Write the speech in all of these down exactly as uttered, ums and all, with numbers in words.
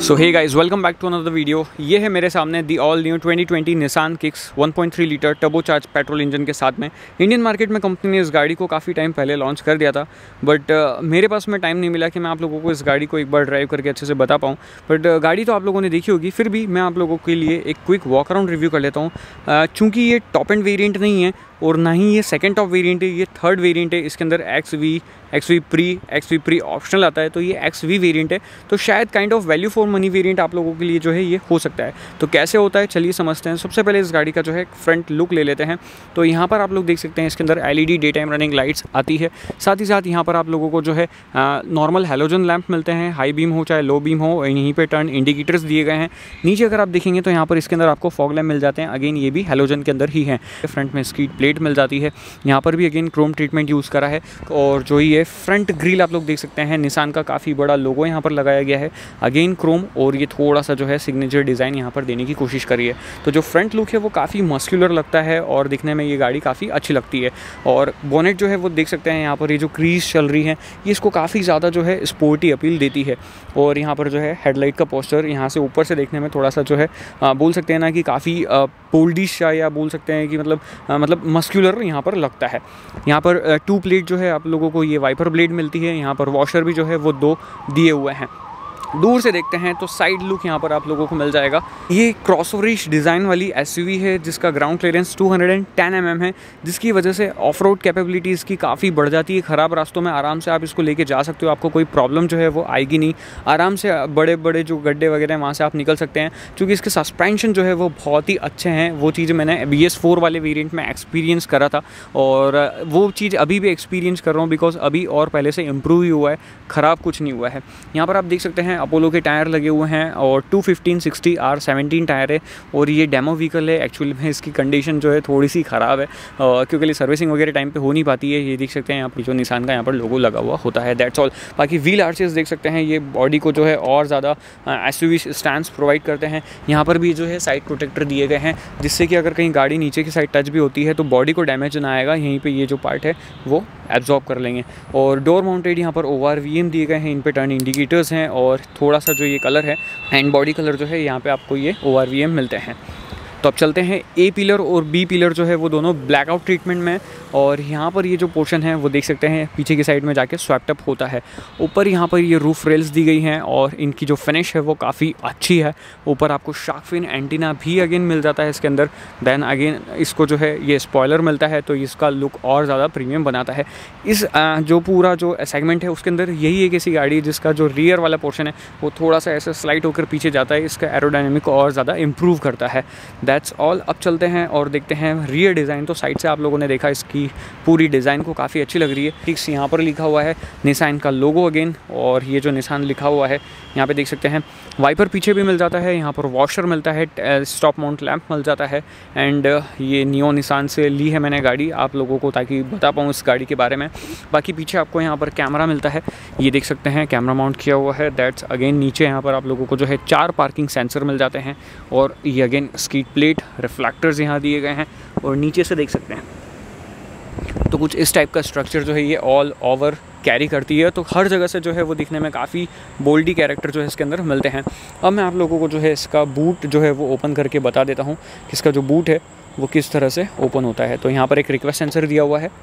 So hey guys, welcome back to another video. ये है मेरे सामने the all new twenty twenty Nissan Kicks one point three litre turbo charge petrol engine के साथ में। Indian market में company ने इस गाड़ी को काफ़ी टाइम पहले लॉन्च कर दिया था, बट uh, मेरे पास में टाइम नहीं मिला कि मैं आप लोगों को इस गाड़ी को एक बार ड्राइव करके अच्छे से बता पाऊँ। बट uh, गाड़ी तो आप लोगों ने देखी होगी, फिर भी मैं आप लोगों के लिए एक क्विक वॉक अराउंड रिव्यू कर लेता हूँ। uh, चूँकि ये टॉप एंड वेरिएंट नहीं है और ना ही ये सेकंड टॉप वेरिएंट है, ये थर्ड वेरिएंट है। इसके अंदर X V X V pre X V pre optional आता है, तो ये एक्स वी वेरिएंट है, तो शायद kind of value for money variant आप लोगों के लिए जो है ये हो सकता है। तो कैसे होता है चलिए समझते हैं। सबसे पहले इस गाड़ी का जो है फ्रंट लुक ले लेते हैं। तो यहाँ पर आप लोग देख सकते हैं इसके अंदर L E D day time running lights आती है। साथ ही साथ यहाँ पर आप लोगों को जो है नॉर्मल हेलोजन लैंप मिलते हैं, हाई बीम हो चाहे लो बीम हो, यहीं पर टर्न इंडिकेटर्स दिए गए हैं। नीचे अगर आप देखेंगे तो यहाँ पर इसके अंदर आपको फॉग लैंप मिल जाते हैं, अगेन ये भी हेलोजन के अंदर ही है। फ्रंट में स्कीड प्लेट मिल जाती है, यहाँ पर भी अगेन क्रोम ट्रीटमेंट यूज़ करा है। और जो ये फ्रंट ग्रिल आप लोग देख सकते हैं, निसान का काफ़ी बड़ा लोगो यहाँ पर लगाया गया है, अगेन क्रोम, और ये थोड़ा सा जो है सिग्नेचर डिज़ाइन यहाँ पर देने की कोशिश करी है। तो जो फ्रंट लुक है वो काफ़ी मस्कुलर लगता है और दिखने में ये गाड़ी काफ़ी अच्छी लगती है। और बोनेट जो है वो देख सकते हैं यहाँ पर ये जो क्रीज चल रही है ये इसको काफ़ी ज़्यादा जो है स्पोर्टी अपील देती है। और यहाँ पर जो है हेडलाइट का पोस्टर यहाँ से ऊपर से देखने में थोड़ा सा जो है आ, बोल सकते हैं ना कि काफ़ी पोल्डिश या बोल सकते हैं कि मतलब आ, मतलब मस्कुलर यहाँ पर लगता है। यहाँ पर टू प्लेट जो है आप लोगों को ये वाइपर ब्लेड मिलती है, यहाँ पर वॉशर भी जो है वो दो दिए हुए हैं। दूर से देखते हैं तो साइड लुक यहाँ पर आप लोगों को मिल जाएगा। ये क्रॉसओवरिश डिज़ाइन वाली एसयूवी है जिसका ground clearance two hundred ten M M है, जिसकी वजह से ऑफ रोड कैपेबिलिटी इसकी काफ़ी बढ़ जाती है। ख़राब रास्तों में आराम से आप इसको लेके जा सकते हो, आपको कोई प्रॉब्लम जो है वो आएगी नहीं। आराम से बड़े बड़े जो गड्ढे वगैरह हैं वहाँ से आप निकल सकते हैं, क्योंकि इसके सस्पेंशन जो है वो बहुत ही अच्छे हैं। वो चीज़ मैंने बी एस फोर वाले वेरियंट में एक्सपीरियंस करा था और वो चीज़ अभी भी एक्सपीरियंस कर रहा हूँ, बिकॉज अभी और पहले से इम्प्रूव ही हुआ है, ख़राब कुछ नहीं हुआ है। यहाँ पर आप देख सकते हैं अपोलो के टायर लगे हुए हैं और two fifteen sixty R seventeen tyre है। और ये डेमो व्हीकल है, एक्चुअली में इसकी कंडीशन जो है थोड़ी सी ख़राब है क्योंकि सर्विसिंग वगैरह टाइम पे हो नहीं पाती है। ये देख सकते हैं यहाँ पर जो निसान का यहाँ पर लोगो लगा हुआ होता है, दैट्स ऑल। बाकी व्हील आर्चेस देख सकते हैं, ये बॉडी को जो है और ज़्यादा एसयूवी स्टैंड्स प्रोवाइड करते हैं। यहाँ पर भी जो है साइड प्रोटेक्टर दिए गए हैं, जिससे कि अगर कहीं गाड़ी नीचे की साइड टच भी होती है तो बॉडी को डैमेज ना आएगा, यहीं पर ये जो पार्ट है वो एब्जॉर्ब कर लेंगे। और डोर माउंटेड यहाँ पर ओ आर वी एम दिए गए हैं, इन पर टर्न इंडिकेटर्स हैं और थोड़ा सा जो ये कलर है एंड बॉडी कलर जो है यहाँ पे आपको ये ओ आर वी एम मिलते हैं। तो अब चलते हैं, ए पिलर और बी पिलर जो है वो दोनों ब्लैकआउट ट्रीटमेंट में। और यहाँ पर ये जो पोर्शन है वो देख सकते हैं पीछे की साइड में जाके स्वैप्ड अप होता है। ऊपर यहाँ पर ये रूफ रेल्स दी गई हैं और इनकी जो फिनिश है वो काफ़ी अच्छी है। ऊपर आपको शार्क फिन एंटीना भी अगेन मिल जाता है इसके अंदर। देन अगेन इसको जो है ये स्पॉयलर मिलता है, तो इसका लुक और ज़्यादा प्रीमियम बनाता है। इस जो पूरा जो सेगमेंट है उसके अंदर यही एक ऐसी गाड़ी जिसका जो रियर वाला पोर्शन है वो थोड़ा सा ऐसे स्लाइड होकर पीछे जाता है, इसका एरोडायनेमिक को और ज़्यादा इम्प्रूव करता है। That's all. अब चलते हैं और देखते हैं रियर डिज़ाइन। तो साइड से आप लोगों ने देखा इसकी पूरी डिज़ाइन को काफ़ी अच्छी लग रही है। ठीक यहाँ पर लिखा हुआ है निसान का लोगो अगेन, और ये जो निसान लिखा हुआ है यहाँ पे देख सकते हैं। वाइपर पीछे भी मिल जाता है, यहाँ पर वॉशर मिलता है, स्टॉप माउंट लैंप मिल जाता है। एंड ये नियो निसान से ली है मैंने गाड़ी आप लोगों को ताकि बता पाऊँ इस गाड़ी के बारे में। बाकी पीछे आपको यहाँ पर कैमरा मिलता है, ये देख सकते हैं कैमरा माउंट किया हुआ है। दैट्स अगेन नीचे यहाँ पर आप लोगों को जो है चार पार्किंग सेंसर मिल जाते हैं और ये अगेन स्कीड प्लेट रिफ्लेक्टर्स यहाँ दिए गए हैं। और नीचे से देख सकते हैं तो कुछ इस टाइप का स्ट्रक्चर जो है ये ऑल ओवर कैरी करती है, तो हर जगह से जो है वो दिखने में काफ़ी बोल्डी कैरेक्टर जो है इसके अंदर मिलते हैं। अब मैं आप लोगों को जो है इसका बूट जो है वो ओपन करके बता देता हूँ कि इसका जो बूट है वो किस तरह से ओपन होता है। तो यहाँ पर एक रिक्वेस्ट सेंसर दिया हुआ है,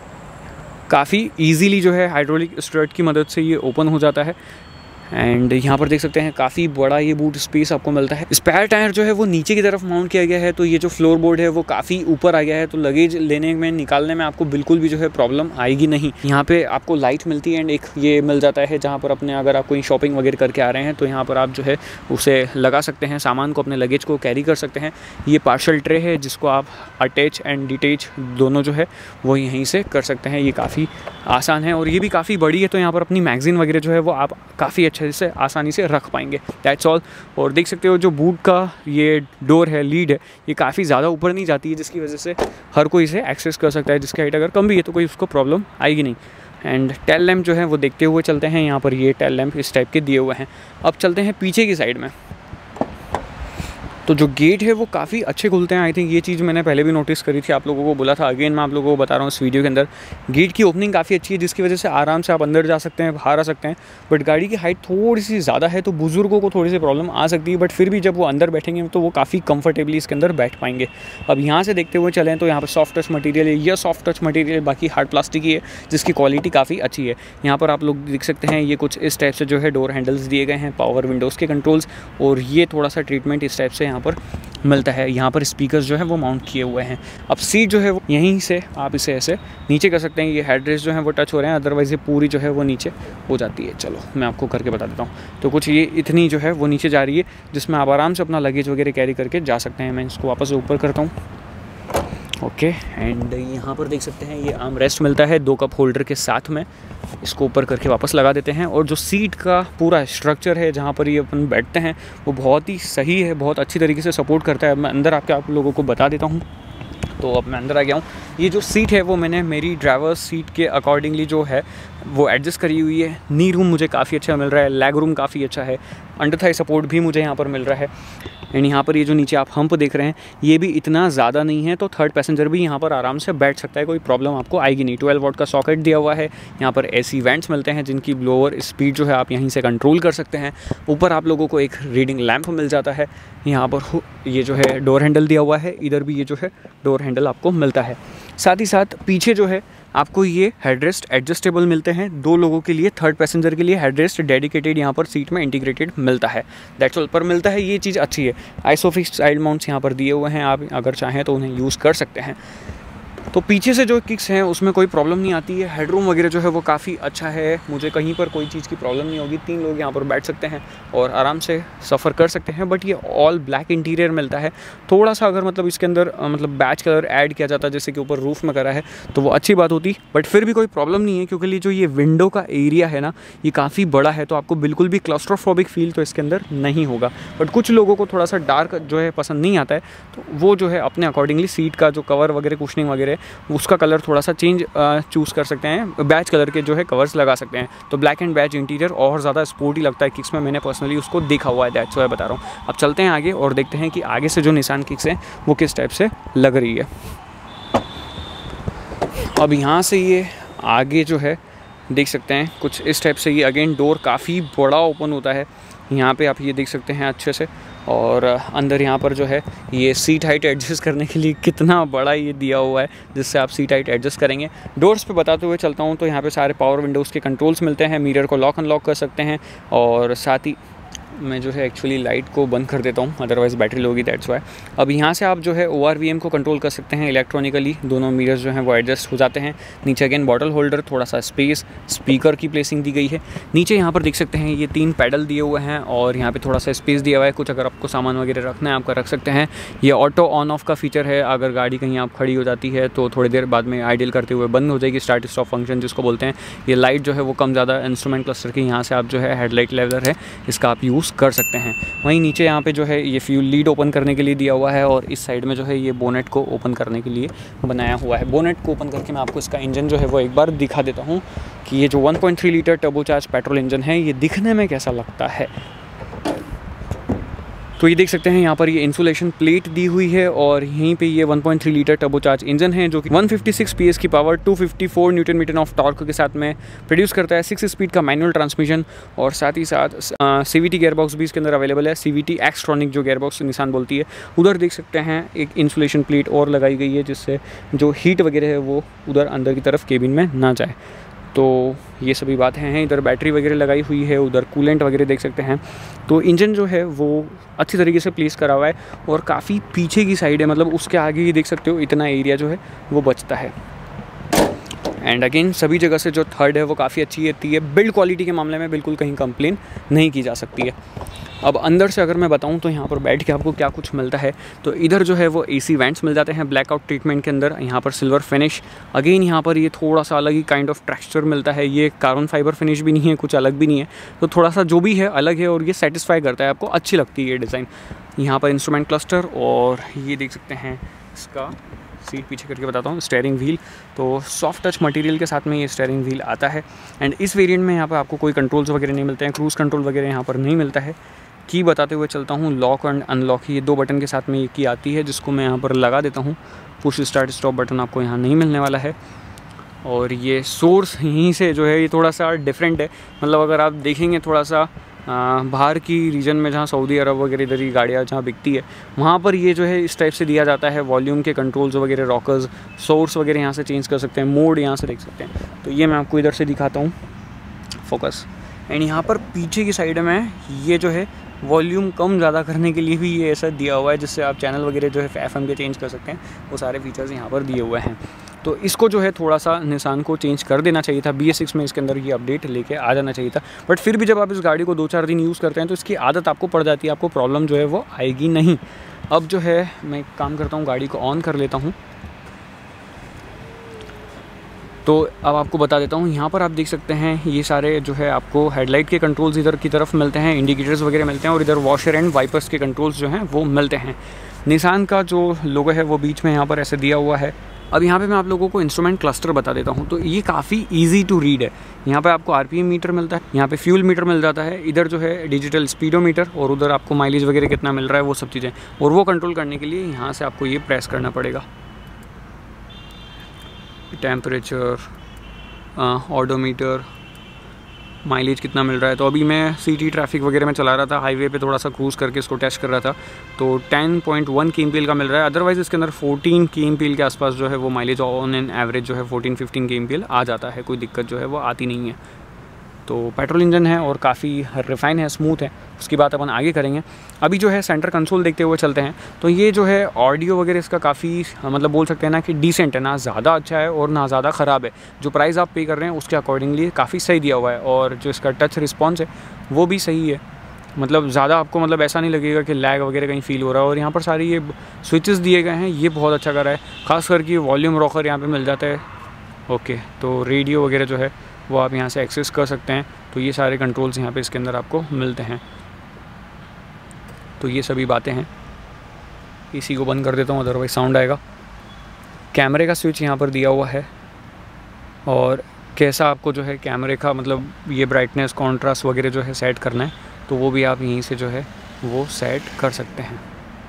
काफ़ी ईजीली जो है हाइड्रोलिक स्ट्रट की मदद से ये ओपन हो जाता है। एंड यहाँ पर देख सकते हैं काफ़ी बड़ा ये बूट स्पेस आपको मिलता है। स्पेयर टायर जो है वो नीचे की तरफ माउंट किया गया है, तो ये जो फ्लोर बोर्ड है वो काफ़ी ऊपर आ गया है, तो लगेज लेने में निकालने में आपको बिल्कुल भी जो है प्रॉब्लम आएगी नहीं। यहाँ पे आपको लाइट मिलती है एंड एक ये मिल जाता है जहाँ पर अपने अगर आप कोई शॉपिंग वगैरह करके आ रहे हैं तो यहाँ पर आप जो है उसे लगा सकते हैं, सामान को अपने लगेज को कैरी कर सकते हैं। ये पार्शल ट्रे है जिसको आप अटैच एंड डिटेच दोनों जो है वो यहीं से कर सकते हैं। ये काफ़ी आसान है और ये भी काफ़ी बड़ी है, तो यहाँ पर अपनी मैगज़ीन वगैरह जो है वो आप काफ़ी अच्छे से आसानी से रख पाएंगे। That's all. और देख सकते हो जो बूट का ये डोर है, लीड है, ये काफ़ी ज़्यादा ऊपर नहीं जाती है, जिसकी वजह से हर कोई इसे एक्सेस कर सकता है। जिसकी हाइट अगर कम भी है तो कोई उसको प्रॉब्लम आएगी नहीं। एंड टेल लैंप जो है वो देखते हुए चलते हैं, यहाँ पर ये टेल लैंप इस टाइप के दिए हुए हैं। अब चलते हैं पीछे की साइड में। तो जो गेट है वो काफ़ी अच्छे खुलते हैं। आई थिंक ये चीज़ मैंने पहले भी नोटिस करी थी, आप लोगों को बोला था। अगेन मैं आप लोगों को बता रहा हूँ इस वीडियो के अंदर, गेट की ओपनिंग काफ़ी अच्छी है, जिसकी वजह से आराम से आप अंदर जा सकते हैं, बाहर आ सकते हैं। बट गाड़ी की हाइट थोड़ी सी ज़्यादा है तो बुजुर्गों को थोड़ी सी प्रॉब्लम आ सकती है, बट फिर भी जब वो अंदर बैठेंगे तो वो काफ़ी कंफर्टेबली इसके अंदर बैठ पाएंगे। अब यहाँ से देखते हुए चलें तो यहाँ पर सॉफ्ट टच मटीरियल है, यह सॉफ्ट टच मटीरियल बाकी हार्ड प्लास्टिक ही है, जिसकी क्वालिटी काफ़ी अच्छी है। यहाँ पर आप लोग देख सकते हैं ये कुछ इस टाइप से जो है डोर हैंडल्स दिए गए हैं, पावर विंडोज़ के कंट्रोल्स, और ये थोड़ा सा ट्रीटमेंट इस टाइप से यहाँ पर मिलता है। यहाँ पर स्पीकर्स जो है वो माउंट किए हुए हैं। अब सीट जो है वो यहीं से आप इसे ऐसे नीचे कर सकते हैं। ये हेडरेस्ट जो है वो टच हो रहे हैं, अदरवाइज़ ये पूरी जो है वो नीचे हो जाती है। चलो मैं आपको करके बता देता हूँ। तो कुछ ये इतनी जो है वो नीचे जा रही है, जिसमें आप आराम से अपना लगेज वगैरह कैरी करके जा सकते हैं। मैं इसको वापस ऊपर करता हूँ। ओके, एंड यहाँ पर देख सकते हैं ये आर्म रेस्ट मिलता है दो कप होल्डर के साथ में। इसको ऊपर करके वापस लगा देते हैं। और जो सीट का पूरा स्ट्रक्चर है जहाँ पर ये अपन बैठते हैं वो बहुत ही सही है, बहुत अच्छी तरीके से सपोर्ट करता है। मैं अंदर आपके आप लोगों को बता देता हूँ। तो अब मैं अंदर आ गया हूँ। ये जो सीट है वो मैंने मेरी ड्राइवर सीट के अकॉर्डिंगली जो है वो एडजस्ट करी हुई है। नी रूम मुझे काफ़ी अच्छा मिल रहा है, लेग रूम काफ़ी अच्छा है, अंडर थाई सपोर्ट भी मुझे यहाँ पर मिल रहा है। एंड यहाँ पर ये जो नीचे आप हम्प देख रहे हैं ये भी इतना ज़्यादा नहीं है, तो थर्ड पैसेंजर भी यहाँ पर आराम से बैठ सकता है, कोई प्रॉब्लम आपको आएगी नहीं। ट्वेल्व वोल्ट का सॉकेट दिया हुआ है। यहाँ पर एसी वेंट्स मिलते हैं जिनकी ब्लोअर स्पीड जो है आप यहीं से कंट्रोल कर सकते हैं। ऊपर आप लोगों को एक रीडिंग लैंप मिल जाता है। यहाँ पर ये जो है डोर हैंडल दिया हुआ है, इधर भी ये जो है डोर हैंडल आपको मिलता है। साथ ही साथ पीछे जो है आपको ये हेडरेस्ट एडजस्टेबल मिलते हैं दो लोगों के लिए। थर्ड पैसेंजर के लिए हेडरेस्ट डेडिकेटेड यहाँ पर सीट में इंटीग्रेटेड मिलता है, दैट्स ऑल पर मिलता है। ये चीज़ अच्छी है। आइसोफिक्स साइड माउंट्स यहाँ पर दिए हुए हैं, आप अगर चाहें तो उन्हें यूज़ कर सकते हैं। तो पीछे से जो किक्स हैं उसमें कोई प्रॉब्लम नहीं आती है। हेडरूम वगैरह जो है वो काफ़ी अच्छा है, मुझे कहीं पर कोई चीज़ की प्रॉब्लम नहीं होगी। तीन लोग यहाँ पर बैठ सकते हैं और आराम से सफ़र कर सकते हैं। बट ये ऑल ब्लैक इंटीरियर मिलता है। थोड़ा सा अगर मतलब इसके अंदर मतलब बैच कलर ऐड किया जाता जैसे कि ऊपर रूफ़ में करा है तो वो अच्छी बात होती, बट फिर भी कोई प्रॉब्लम नहीं है, क्योंकि जो ये विंडो का एरिया है ना ये काफ़ी बड़ा है, तो आपको बिल्कुल भी क्लॉस्ट्रोफोबिक फील तो इसके अंदर नहीं होगा। बट कुछ लोगों को थोड़ा सा डार्क जो है पसंद नहीं आता है, तो वो जो है अपने अकॉर्डिंगली सीट का जो कवर वगैरह कुशनिंग वगैरह उसका कलर थोड़ा सा चेंज चूज़ कर सकते हैं, बैच कलर के जो है कवर्स लगा सकते हैं। तो ब्लैक एंड बैच इंटीरियर और ज़्यादा स्पोर्टी लगता है किक्स में, मैंने पर्सनली उसको देखा हुआ है, दैट्स व्हाई बता रहा हूँ। अब चलते हैं आगे और देखते हैं कि आगे से जो निसान किक्स है वो किस टाइप से लग रही है। अब यहाँ से ये आगे जो है देख सकते हैं कुछ इस टाइप से, ये अगेन डोर काफ़ी बड़ा ओपन होता है। यहाँ पे आप ये देख सकते हैं अच्छे से। और अंदर यहाँ पर जो है ये सीट हाइट एडजस्ट करने के लिए कितना बड़ा ये दिया हुआ है, जिससे आप सीट हाइट एडजस्ट करेंगे। डोर्स पे बताते हुए चलता हूँ तो यहाँ पे सारे पावर विंडोज़ के कंट्रोल्स मिलते हैं, मिरर को लॉक अनलॉक कर सकते हैं। और साथ ही मैं जो है एक्चुअली लाइट को बंद कर देता हूँ, अदरवाइज़ बैटरी लो होगी, दैट्स वाई। अब यहाँ से आप जो है ओ आर वी एम को कंट्रोल कर सकते हैं इलेक्ट्रॉनिकली। दोनों मिरर्स जो हैं वो एडजस्ट हो जाते हैं। नीचे अगेन बॉटल होल्डर, थोड़ा सा स्पेस, स्पीकर की प्लेसिंग दी गई है। नीचे यहाँ पर देख सकते हैं ये तीन पैडल दिए हुए हैं और यहाँ पे थोड़ा सा स्पेस दिया हुआ है। कुछ अगर आपको सामान वगैरह रखना है आपका रख सकते हैं। ये ऑटो ऑन ऑफ का फीचर है, अगर गाड़ी कहीं आप खड़ी हो जाती है तो थोड़ी देर बाद में आइडल करते हुए बंद हो जाएगी, स्टार्ट स्टॉप फंक्शन जिसको बोलते हैं। ये लाइट जो है वो कम ज़्यादा इंस्ट्रूमेंट क्लस्टर की यहाँ से आप जो है हेडलाइट लेवलर है इसका आप यूज़ कर सकते हैं। वहीं नीचे यहाँ पे जो है ये फ्यूल लीड ओपन करने के लिए दिया हुआ है और इस साइड में जो है ये बोनेट को ओपन करने के लिए बनाया हुआ है। बोनेट को ओपन करके मैं आपको इसका इंजन जो है वो एक बार दिखा देता हूँ कि ये जो one point three litre turbocharge petrol engine है ये दिखने में कैसा लगता है। तो ये देख सकते हैं यहाँ पर ये इंसुलेशन प्लेट दी हुई है और यहीं पे ये one point three litre turbocharge engine है जो कि वन फिफ्टी सिक्स पीएस की power, two fifty four newton metre of torque के साथ में प्रोड्यूस करता है। सिक्स स्पीड का मैनुअल ट्रांसमिशन और साथ ही साथ सीवीटी गेयरबॉक्स भी इसके अंदर अवेलेबल है। सीवीटी एक्सट्रॉनिक जो गेयरबॉक्स निसान बोलती है। उधर देख सकते हैं एक इंसुलेशन प्लेट और लगाई गई है जिससे जो हीट वगैरह है वो उधर अंदर की तरफ केबिन में ना जाए। तो ये सभी बातें हैं। इधर बैटरी वगैरह लगाई हुई है, उधर कूलेंट वगैरह देख सकते हैं। तो इंजन जो है वो अच्छी तरीके से प्लेस करा हुआ है और काफ़ी पीछे की साइड है, मतलब उसके आगे ही देख सकते हो इतना एरिया जो है वो बचता है। एंड अगेन सभी जगह से जो थर्ड है वो काफ़ी अच्छी रहती है। बिल्ड क्वालिटी के मामले में बिल्कुल कहीं कंप्लेन नहीं की जा सकती है। अब अंदर से अगर मैं बताऊं तो यहाँ पर बैठ के आपको क्या कुछ मिलता है, तो इधर जो है वो एसी वेंट्स मिल जाते हैं ब्लैकआउट ट्रीटमेंट के अंदर। यहाँ पर सिल्वर फिनिश, अगेन यहाँ पर ये थोड़ा सा अलग ही काइंड ऑफ टेक्सचर मिलता है। ये कार्बन फाइबर फिनिश भी नहीं है, कुछ अलग भी नहीं है, तो थोड़ा सा जो भी है अलग है और ये सेटिस्फाई करता है, आपको अच्छी लगती है ये डिज़ाइन। यहाँ पर इंस्ट्रूमेंट क्लस्टर और ये देख सकते हैं इसका सीट पीछे करके बताता हूँ, स्टेयरिंग व्हील। तो सॉफ्ट टच मटेरियल के साथ में ये स्टेयरिंग व्हील आता है। एंड इस वेरिएंट में यहाँ पर आपको कोई कंट्रोल्स वगैरह नहीं मिलते हैं, क्रूज़ कंट्रोल वगैरह यहाँ पर नहीं मिलता है। की बताते हुए चलता हूँ। लॉक एंड अनलॉक ये दो बटन के साथ में ये की आती है, जिसको मैं यहाँ पर लगा देता हूँ। पुश स्टार्ट स्टॉप बटन आपको यहाँ नहीं मिलने वाला है। और ये सोर्स यहीं से जो है ये थोड़ा सा डिफरेंट है, मतलब अगर आप देखेंगे थोड़ा सा बाहर की रीजन में जहाँ सऊदी अरब वगैरह इधर ही गाड़ियाँ जहाँ बिकती है, वहाँ पर ये जो है इस टाइप से दिया जाता है। वॉल्यूम के कंट्रोल्स वगैरह, रॉकर्स, सोर्स वगैरह यहाँ से चेंज कर सकते हैं, मोड यहाँ से देख सकते हैं। तो ये मैं आपको इधर से दिखाता हूँ, फोकस। एंड यहाँ पर पीछे की साइड में ये जो है वॉल्यूम कम ज़्यादा करने के लिए भी ये ऐसा दिया हुआ है, जिससे आप चैनल वगैरह जो है एफ एम के चेंज कर सकते हैं। वो सारे फीचर्स यहाँ पर दिए हुए हैं। तो इसको जो है थोड़ा सा निसान को चेंज कर देना चाहिए था। बी एस सिक्स में इसके अंदर ये अपडेट लेके आ जाना चाहिए था। बट फिर भी जब आप इस गाड़ी को दो चार दिन यूज़ करते हैं तो इसकी आदत आपको पड़ जाती है, आपको प्रॉब्लम जो है वो आएगी नहीं। अब जो है मैं एक काम करता हूँ, गाड़ी को ऑन कर लेता हूँ। तो अब आपको बता देता हूँ, यहाँ पर आप देख सकते हैं ये सारे जो है आपको हेडलाइट के कंट्रोल्स इधर की तरफ मिलते हैं, इंडिकेटर्स वगैरह मिलते हैं, और इधर वॉशर एंड वाइपर्स के कंट्रोल्स जो हैं वो मिलते हैं। निसान का जो लोगो है वो बीच में यहाँ पर ऐसे दिया हुआ है। अब यहाँ पे मैं आप लोगों को इंस्ट्रूमेंट क्लस्टर बता देता हूँ। तो ये काफ़ी इजी टू रीड है। यहाँ पे आपको आरपीएम मीटर मिलता है, यहाँ पे फ्यूल मीटर मिल जाता है, इधर जो है डिजिटल स्पीडोमीटर, और उधर आपको माइलेज वगैरह कितना मिल रहा है वो सब चीज़ें। और वो कंट्रोल करने के लिए यहाँ से आपको ये प्रेस करना पड़ेगा। टेम्परेचर, ऑडोमीटर, माइलेज कितना मिल रहा है। तो अभी मैं सिटी ट्रैफिक वगैरह में चला रहा था, हाईवे पे थोड़ा सा क्रूज़ करके इसको टेस्ट कर रहा था, तो ten point one K M P L का मिल रहा है। अदरवाइज़ इसके अंदर फोर्टीन के एम पी एल के आसपास जो है वो माइलेज ऑन एन एवरेज जो है fourteen fifteen K M P L आ जाता है। कोई दिक्कत जो है वो आती नहीं है। तो पेट्रोल इंजन है और काफ़ी रिफाइन है, स्मूथ है, उसकी बात अपन आगे करेंगे। अभी जो है सेंटर कंसोल देखते हुए चलते हैं। तो ये जो है ऑडियो वगैरह इसका काफ़ी मतलब बोल सकते हैं ना कि डिसेंट है, ना ज़्यादा अच्छा है और ना ज़्यादा ख़राब है। जो प्राइस आप पे कर रहे हैं उसके अकॉर्डिंगली काफ़ी सही दिया हुआ है। और जो इसका टच रिस्पॉन्स है वो भी सही है, मतलब ज़्यादा आपको मतलब ऐसा नहीं लगेगा कि लैग वगैरह कहीं फील हो रहा है। और यहाँ पर सारी ये स्विचेस दिए गए हैं, ये बहुत अच्छा कर रहा है। ख़ास करके वॉल्यूम रॉकर यहाँ पे मिल जाता है। ओके, तो रेडियो वगैरह जो है वो आप यहाँ से एक्सेस कर सकते हैं। तो ये सारे कंट्रोल्स यहाँ पे इसके अंदर आपको मिलते हैं। तो ये सभी बातें हैं। इसी को बंद कर देता हूँ, अदरवाइज साउंड आएगा। कैमरे का स्विच यहाँ पर दिया हुआ है, और कैसा आपको जो है कैमरे का मतलब ये ब्राइटनेस, कॉन्ट्रास्ट वगैरह जो है सेट करना है तो वो भी आप यहीं से जो है वो सेट कर सकते हैं।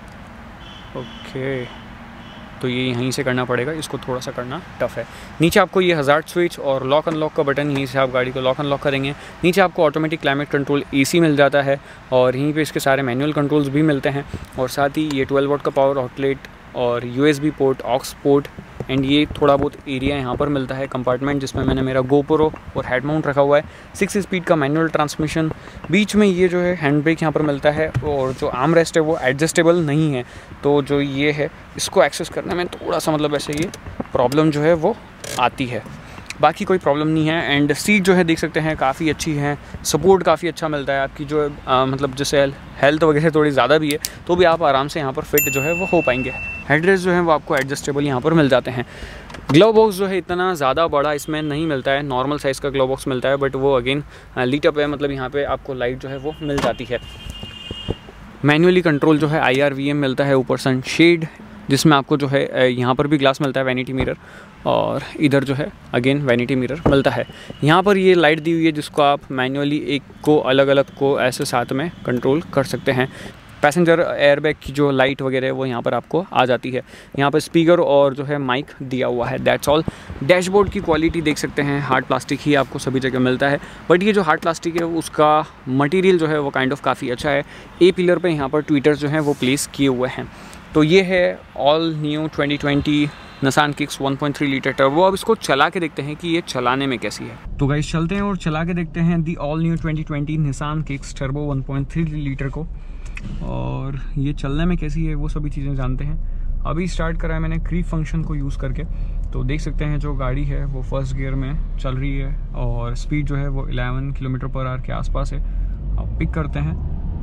ओके, तो ये यहीं से करना पड़ेगा, इसको थोड़ा सा करना टफ है। नीचे आपको ये हज़ार्ड स्विच और लॉक अनलॉक का बटन, यहीं से आप गाड़ी को लॉक अनलॉक करेंगे। नीचे आपको ऑटोमेटिक क्लाइमेट कंट्रोल एसी मिल जाता है, और यहीं पे इसके सारे मैनुअल कंट्रोल्स भी मिलते हैं। और साथ ही ये ट्वेल्व वोल्ट का पावर आउटलेट और USB port, aux port, and ये थोड़ा बहुत एरिया यहाँ पर मिलता है, कंपार्टमेंट जिसमें मैंने मेरा गोप्रो और हेड माउंट रखा हुआ है। सिक्स स्पीड का मैनुअल ट्रांसमिशन, बीच में ये जो है हैंड ब्रेक यहाँ पर मिलता है, और जो आर्म रेस्ट है वो एडजस्टेबल नहीं है। तो जो ये है इसको एक्सेस करने में थोड़ा सा मतलब ऐसे ये प्रॉब्लम जो है वो आती है, बाकी कोई प्रॉब्लम नहीं है। एंड सीट जो है देख सकते हैं काफ़ी अच्छी है, सपोर्ट काफ़ी अच्छा मिलता है आपकी जो आ, मतलब जैसे हेल्थ वगैरह थोड़ी ज़्यादा भी है तो भी आप आराम से यहाँ पर फिट जो है वो हो पाएंगे। हेडरेस्ट जो है वो आपको एडजस्टेबल यहाँ पर मिल जाते हैं। ग्लव बॉक्स जो है इतना ज़्यादा बड़ा इसमें नहीं मिलता है, नॉर्मल साइज़ का ग्लव बॉक्स मिलता है, बट वो अगेन लीट अप है, मतलब यहाँ पे आपको लाइट जो है वो मिल जाती है। मैनुअली कंट्रोल जो है आई आर वी एम मिलता है, ऊपर सनशेड जिसमें आपको जो है यहाँ पर भी ग्लास मिलता है, वैनिटी मिरर, और इधर जो है अगेन वैनिटी मिरर मिलता है। यहाँ पर ये लाइट दी हुई है जिसको आप मैनुअली एक को अलग अलग को ऐसे साथ में कंट्रोल कर सकते हैं। पैसेंजर एयरबैग की जो लाइट वगैरह है वो यहाँ पर आपको आ जाती है। यहाँ पर स्पीकर और जो है माइक दिया हुआ है, दैट्स ऑल। डैशबोर्ड की क्वालिटी देख सकते हैं, हार्ड प्लास्टिक ही आपको सभी जगह मिलता है, बट ये जो हार्ड प्लास्टिक है उसका मटेरियल जो है वो काइंड ऑफ काफ़ी अच्छा है। ए पिलर पे यहाँ पर ट्विटर्स जो हैं वो प्लेस किए हुए हैं। तो ये है all new twenty twenty Nissan Kicks one point three litre turbo. अब इसको चला के देखते हैं कि ये चलाने में कैसी है। तो गाइस चलते हैं और चला के देखते हैं the all new twenty twenty Nissan Kicks turbo one point three litre को, और ये चलने में कैसी है वो सभी चीज़ें जानते हैं। अभी स्टार्ट करा है मैंने क्रीप फंक्शन को यूज़ करके, तो देख सकते हैं जो गाड़ी है वो फर्स्ट गियर में चल रही है, और स्पीड जो है वो इलेवन किलोमीटर पर आवर के आसपास है। अब पिक करते हैं,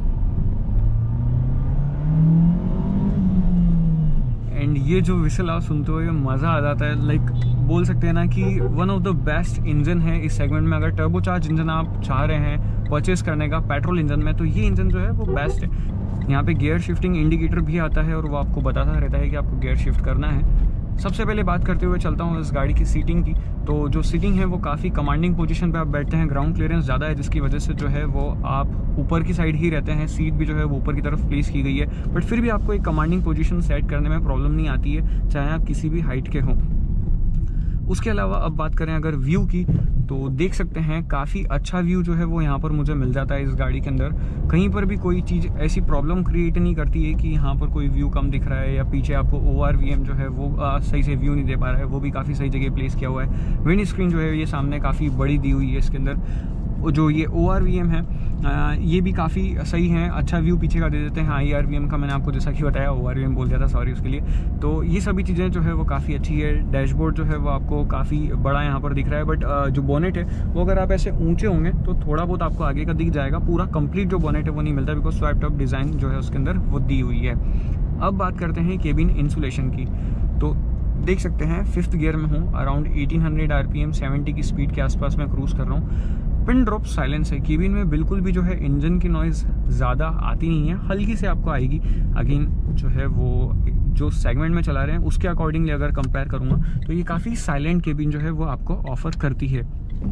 एंड ये जो विसल आप सुनते हो ये मज़ा आ जाता है। लाइक बोल सकते हैं ना कि one of the best engine है इस सेगमेंट में। अगर टर्बो चार्ज इंजन आप चाह रहे हैं परचेस करने का पेट्रोल इंजन में, तो ये इंजन जो है वो बेस्ट है। यहाँ पे गियर शिफ्टिंग इंडिकेटर भी आता है, और वो आपको बताता रहता है कि आपको गियर शिफ्ट करना है। सबसे पहले बात करते हुए चलता हूँ इस गाड़ी की सीटिंग की। तो जो सीटिंग है वो काफ़ी कमांडिंग पोजीशन पे आप बैठते हैं, ग्राउंड क्लियरेंस ज़्यादा है जिसकी वजह से जो है वो आप ऊपर की साइड ही रहते हैं, सीट भी जो है वो ऊपर की तरफ प्लेस की गई है, बट फिर भी आपको एक कमांडिंग पोजीशन सेट करने में प्रॉब्लम नहीं आती है, चाहे आप किसी भी हाइट के हों। उसके अलावा अब बात करें अगर व्यू की, तो देख सकते हैं काफ़ी अच्छा व्यू जो है वो यहाँ पर मुझे मिल जाता है इस गाड़ी के अंदर। कहीं पर भी कोई चीज़ ऐसी प्रॉब्लम क्रिएट नहीं करती है कि यहाँ पर कोई व्यू कम दिख रहा है या पीछे आपको ओ आर वी एम जो है वो आ, सही से व्यू नहीं दे पा रहा है, वो भी काफ़ी सही जगह प्लेस किया हुआ है। विंड स्क्रीन जो है ये सामने काफ़ी बड़ी दी हुई है इसके अंदर। जो ये ओ आर वी एम है आ, ये भी काफ़ी सही है, अच्छा व्यू पीछे का दे देते हैं। आई आर वी एम का मैंने आपको जैसा कि बताया, ओ आर वी एम बोल दिया था, सॉरी उसके लिए। तो ये सभी चीज़ें जो है वो काफ़ी अच्छी है। डैशबोर्ड जो है वो आपको काफ़ी बड़ा यहाँ पर दिख रहा है, बट जो बोनेट है वो अगर आप ऐसे ऊंचे होंगे तो थोड़ा बहुत आपको आगे का दिख जाएगा, पूरा कंप्लीट जो बोनेट है वो नहीं मिलता, बिकॉज स्वाइप टॉप डिज़ाइन जो है उसके अंदर वो दी हुई है। अब बात करते हैं केबिन इंसुलेशन की। तो देख सकते हैं फिफ्थ गियर में हूँ, around eighteen hundred R P M, seventy की स्पीड के आसपास मैं क्रूज़ कर रहा हूँ। पिन ड्रॉप साइलेंस है केबिन में, बिल्कुल भी जो है इंजन की नॉइज़ ज़्यादा आती नहीं है, हल्की से आपको आएगी। अगेन जो है वो जो सेगमेंट में चला रहे हैं उसके अकॉर्डिंगली अगर कंपेयर करूँगा तो ये काफ़ी साइलेंट केबिन जो है वो आपको ऑफर करती है।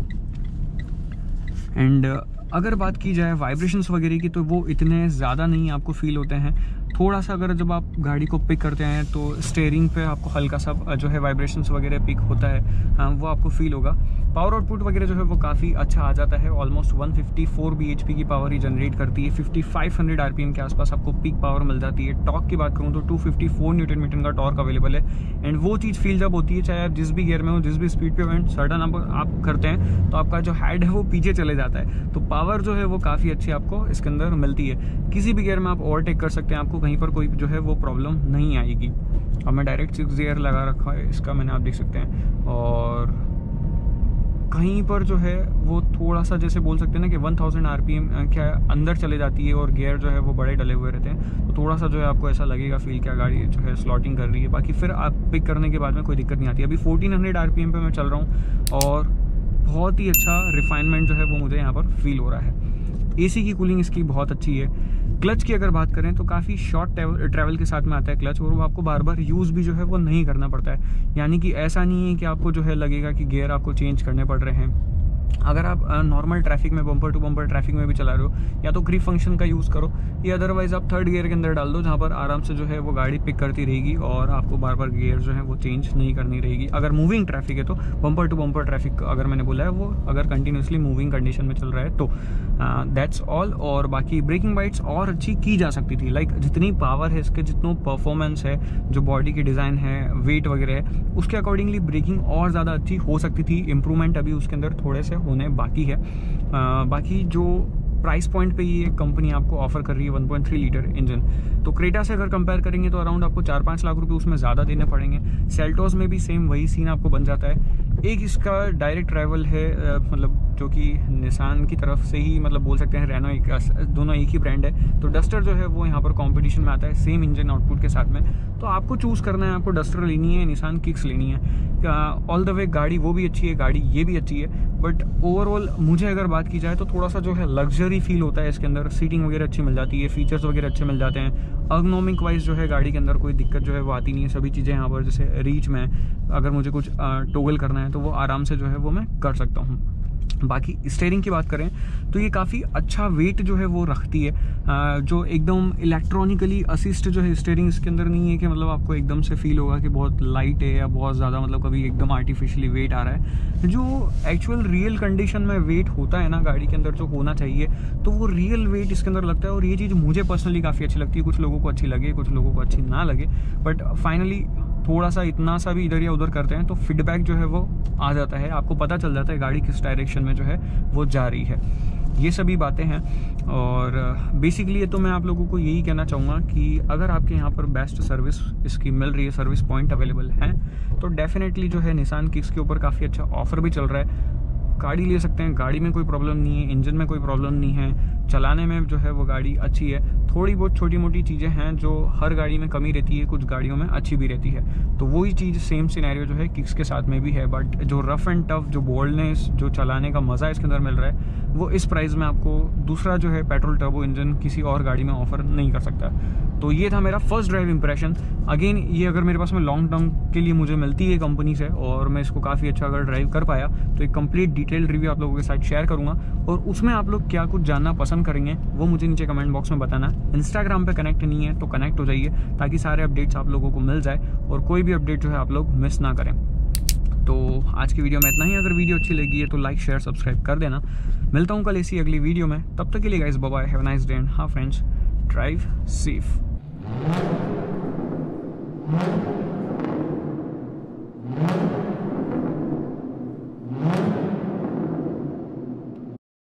एंड अगर बात की जाए वाइब्रेशंस वगैरह की, तो वो इतने ज़्यादा नहीं आपको फील होते हैं। थोड़ा सा अगर जब आप गाड़ी को पिक करते हैं तो स्टीयरिंग पे आपको हल्का सा जो है वाइब्रेशंस वगैरह पिक होता है, हाँ, वो आपको फील होगा। पावर आउटपुट वगैरह जो है वो काफ़ी अच्छा आ जाता है, almost one fifty four B H P की पावर ही जनरेट करती है। Fifty five hundred R P M के आसपास आपको पीक पावर मिल जाती है। टॉर्क की बात करूँ तो two fifty four newton metre का टॉर्क अवेलेबल है। एंड वो चीज़ फील जब होती है, चाहे आप जिस भी गियर में हो, जिस भी स्पीड पे हो, एंड सर्टन आप, आप करते हैं तो आपका जो हेड है वो पीछे चले जाता है, तो पावर जो है वो काफ़ी अच्छी आपको इसके अंदर मिलती है। किसी भी गियर में आप ओवरटेक कर सकते हैं, आपको कहीं पर कोई जो है वो प्रॉब्लम नहीं आएगी। अब मैं डायरेक्ट सिक्स गियर लगा रखा है इसका, मैंने आप देख सकते हैं। और कहीं पर जो है वो थोड़ा सा जैसे बोल सकते हैं ना कि one thousand R P M क्या अंदर चले जाती है और गियर जो है वो बड़े डले हुए रहते हैं, तो थोड़ा सा जो है आपको ऐसा लगेगा फील क्या गाड़ी जो है स्लॉटिंग कर रही है। बाकी फिर आप पिक करने के बाद में कोई दिक्कत नहीं आती। अभी fourteen hundred R P M पे मैं चल रहा हूँ और बहुत ही अच्छा रिफाइनमेंट जो है वो मुझे यहाँ पर फील हो रहा है। एसी की कूलिंग इसकी बहुत अच्छी है। क्लच की अगर बात करें तो काफ़ी शॉर्ट ट्रैवल के साथ में आता है क्लच, और वो आपको बार बार यूज़ भी जो है वो नहीं करना पड़ता है। यानी कि ऐसा नहीं है कि आपको जो है लगेगा कि गियर आपको चेंज करने पड़ रहे हैं। अगर आप नॉर्मल ट्रैफिक में, बम्पर टू बम्पर ट्रैफिक में भी चला रहे हो, या तो क्रीप फंक्शन का यूज़ करो, या अदरवाइज आप थर्ड गियर के अंदर डाल दो, जहाँ पर आराम से जो है वो गाड़ी पिक करती रहेगी और आपको बार बार गियर जो है वो चेंज नहीं करनी रहेगी। अगर मूविंग ट्रैफिक है तो, बम्पर टू बम्पर ट्रैफिक अगर मैंने बोला है वो अगर कंटिन्यूसली मूविंग कंडीशन में चल रहा है तो दैट्स ऑल। और बाकी ब्रेकिंग बाइट्स और अच्छी की जा सकती थी, लाइक जितनी पावर है इसके, जितना परफॉर्मेंस है, जो बॉडी की डिज़ाइन है, वेट वगैरह है, उसके अकॉर्डिंगली ब्रेकिंग और ज़्यादा अच्छी हो सकती थी। इंप्रूवमेंट अभी उसके अंदर थोड़े से होने बाकी है। आ, बाकी जो प्राइस पॉइंट पे ये कंपनी आपको ऑफर कर रही है one point three litre engine, तो क्रेटा से अगर कंपेयर करेंगे तो अराउंड आपको चार पाँच लाख रुपए उसमें ज़्यादा देने पड़ेंगे। सेल्टोस में भी सेम वही सीन आपको बन जाता है। एक इसका डायरेक्ट ट्रैवल है, आ, मतलब जो कि निसान की तरफ से ही, मतलब बोल सकते हैं रेनो, एक दोनों एक ही ब्रांड है, तो डस्टर जो है वो यहाँ पर कंपटीशन में आता है सेम इंजन आउटपुट के साथ में। तो आपको चूज़ करना है, आपको डस्टर लेनी है, निसान किक्स लेनी है। ऑल द वे गाड़ी वो भी अच्छी है, गाड़ी ये भी अच्छी है, बट ओवरऑल मुझे अगर बात की जाए तो थोड़ा सा जो है लग्जरी फील होता है इसके अंदर। सीटिंग वगैरह अच्छी मिल जाती है, फीचर्स वगैरह अच्छे मिल जाते हैं। अर्गोनॉमिक वाइज जो है गाड़ी के अंदर कोई दिक्कत जो है वो आती नहीं है। सभी चीज़ें यहाँ पर, जैसे रीच में अगर मुझे कुछ टोगल करना है तो वो आराम से जो है वो मैं कर सकता हूँ। बाकी स्टीयरिंग की बात करें तो ये काफ़ी अच्छा वेट जो है वो रखती है, आ, जो एकदम इलेक्ट्रॉनिकली असिस्ट जो है स्टीयरिंग इसके अंदर नहीं है कि मतलब आपको एकदम से फील होगा कि बहुत लाइट है या बहुत ज़्यादा मतलब कभी एकदम आर्टिफिशियली वेट आ रहा है। जो एक्चुअल रियल कंडीशन में वेट होता है ना गाड़ी के अंदर जो होना चाहिए, तो वो रियल वेट इसके अंदर लगता है। और ये चीज़ मुझे पर्सनली काफ़ी अच्छी लगती है। कुछ लोगों को अच्छी लगे, कुछ लोगों को अच्छी ना लगे, बट फाइनली थोड़ा सा इतना सा भी इधर या उधर करते हैं तो फीडबैक जो है वो आ जाता है, आपको पता चल जाता है गाड़ी किस डायरेक्शन में जो है वो जा रही है। ये सभी बातें हैं। और बेसिकली तो मैं आप लोगों को यही कहना चाहूँगा कि अगर आपके यहाँ पर बेस्ट सर्विस इसकी मिल रही है, सर्विस पॉइंट अवेलेबल हैं, तो डेफिनेटली जो है निसान किक्स के ऊपर काफ़ी अच्छा ऑफर भी चल रहा है। गाड़ी ले सकते हैं, गाड़ी में कोई प्रॉब्लम नहीं है, इंजन में कोई प्रॉब्लम नहीं है, चलाने में जो है वो गाड़ी अच्छी है। थोड़ी बहुत छोटी मोटी चीज़ें हैं जो हर गाड़ी में कमी रहती है, कुछ गाड़ियों में अच्छी भी रहती है, तो वही चीज़ सेम सिनेरियो जो है किक्स के साथ में भी है। बट जो रफ एंड टफ, जो बोल्डनेस, जो चलाने का मज़ा इसके अंदर मिल रहा है, वो इस प्राइस में आपको दूसरा जो है पेट्रोल टर्बो इंजन किसी और गाड़ी में ऑफर नहीं कर सकता। तो ये था मेरा फर्स्ट ड्राइव इंप्रेशन। अगेन ये अगर मेरे पास में लॉन्ग टर्म के लिए मुझे मिलती है कंपनी से और मैं इसको काफ़ी अच्छा अगर ड्राइव कर पाया तो एक कंप्लीट डिटेल रिव्यू आप लोगों के साथ शेयर करूँगा, और उसमें आप लोग क्या कुछ जानना पसंद करेंगे वो मुझे नीचे कमेंट बॉक्स में बताना। इंस्टाग्राम पे कनेक्ट नहीं है तो कनेक्ट हो जाइए ताकि सारे अपडेट्स आप लोगों को मिल जाए और कोई भी अपडेट जो है आप लोग मिस ना करें। तो आज की वीडियो में इतना ही। अगर वीडियो अच्छी लगी है तो लाइक शेयर सब्सक्राइब कर देना। मिलता हूँ कल ऐसी अगली वीडियो में, तब तक के लिए guys bye bye, have a nice day and हाँ फ्रेंड्स, ड्राइव सेफ।